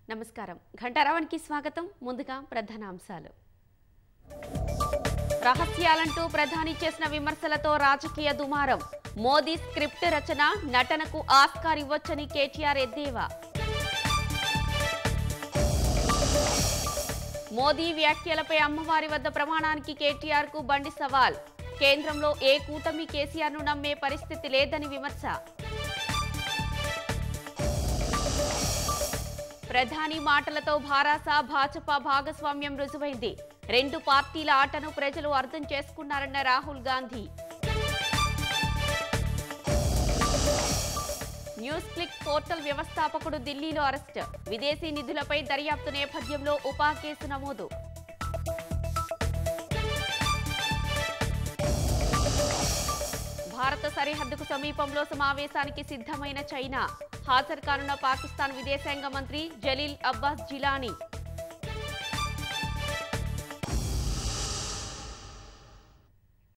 నమస్కారం ఘంటారావానికి స్వాగతం ముందుగా ప్రధానాంశాలు రహస్యాలంటూ ప్రధాని చేసిన విమర్శలతో రాజకీయ దుమారం మోదీ స్క్రిప్ట్ రచన నటనకు ఆస్కార్ ఇవ్వొచ్చని కేటీఆర్ ఎద్దేవా మోదీ వ్యాఖ్యలపై అమ్మవారి వద్ద ప్రమాణానికి కేటీఆర్ కు బండి సవాల్ కేంద్రంలో ఏ కూటమి కేసీఆర్ ను నమ్మే పరిస్థితి లేదని విమర్శ ప్రధాని మాటలతో భారాస భాజపా భాగస్వామ్యం రుజువైంది రెండు పార్టీల ఆటను ప్రజలు అర్థం చేసుకున్నారన్న రాహుల్ గాంధీ న్యూస్ క్లిక్ పోర్టల్ వ్యవస్థాపకుడు ఢిల్లీలో అరెస్ట్ విదేశీ నిధులపై దర్యాప్తు నేపథ్యంలో ఉపా కేసు నమోదు భారత సరిహద్దుకు సమీపంలో సమావేశానికి సిద్ధమైన చైనా హాజరు కానున్న పాకిస్తాన్ విదేశాంగ మంత్రి జలీల్ అబ్బాస్ జిలానీ